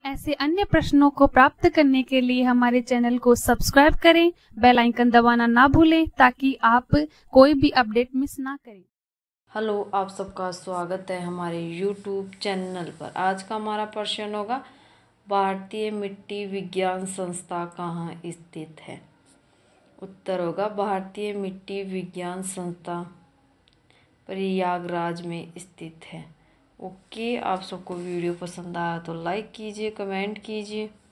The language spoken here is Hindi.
ऐसे अन्य प्रश्नों को प्राप्त करने के लिए हमारे चैनल को सब्सक्राइब करें, बेल आइकन दबाना ना भूलें ताकि आप कोई भी अपडेट मिस ना करें। हेलो, आप सबका स्वागत है हमारे YouTube चैनल पर। आज का हमारा प्रश्न होगा, भारतीय मिट्टी विज्ञान संस्था कहाँ स्थित है। उत्तर होगा भारतीय मिट्टी विज्ञान संस्था प्रयागराज में स्थित है। ओके, आप सबको वीडियो पसंद आया तो लाइक कीजिए, कमेंट कीजिए।